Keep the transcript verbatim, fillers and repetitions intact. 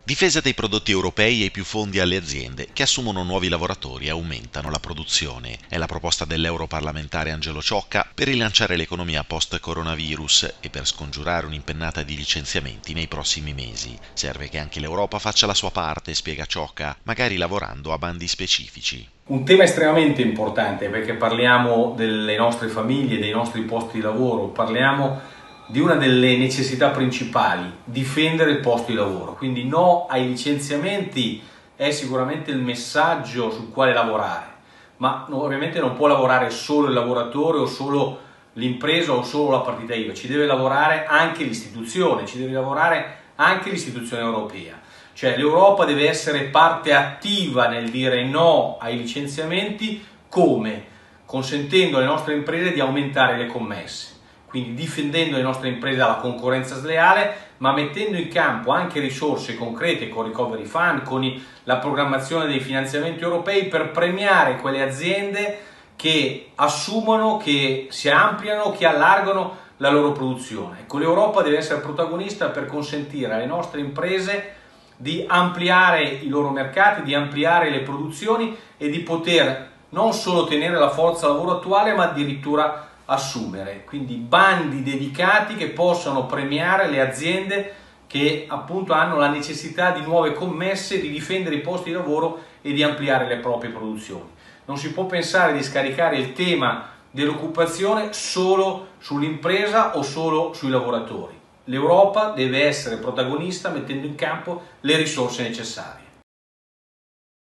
Difesa dei prodotti europei e più fondi alle aziende che assumono nuovi lavoratori e aumentano la produzione. È la proposta dell'europarlamentare Angelo Ciocca per rilanciare l'economia post-coronavirus e per scongiurare un'impennata di licenziamenti nei prossimi mesi. Serve che anche l'Europa faccia la sua parte, spiega Ciocca, magari lavorando a bandi specifici. Un tema estremamente importante perché parliamo delle nostre famiglie, dei nostri posti di lavoro, parliamo di una delle necessità principali, difendere il posto di lavoro. Quindi no ai licenziamenti è sicuramente il messaggio sul quale lavorare, ma ovviamente non può lavorare solo il lavoratore o solo l'impresa o solo la partita I V A, ci deve lavorare anche l'istituzione, ci deve lavorare anche l'istituzione europea. Cioè l'Europa deve essere parte attiva nel dire no ai licenziamenti, come? Consentendo alle nostre imprese di aumentare le commesse, quindi difendendo le nostre imprese dalla concorrenza sleale, ma mettendo in campo anche risorse concrete con il Recovery Fund, con la programmazione dei finanziamenti europei per premiare quelle aziende che assumono, che si ampliano, che allargano la loro produzione. Ecco, l'Europa deve essere protagonista per consentire alle nostre imprese di ampliare i loro mercati, di ampliare le produzioni e di poter non solo tenere la forza lavoro attuale, ma addirittura assumere. Quindi bandi dedicati che possano premiare le aziende che appunto hanno la necessità di nuove commesse, di difendere i posti di lavoro e di ampliare le proprie produzioni. Non si può pensare di scaricare il tema dell'occupazione solo sull'impresa o solo sui lavoratori. L'Europa deve essere protagonista mettendo in campo le risorse necessarie.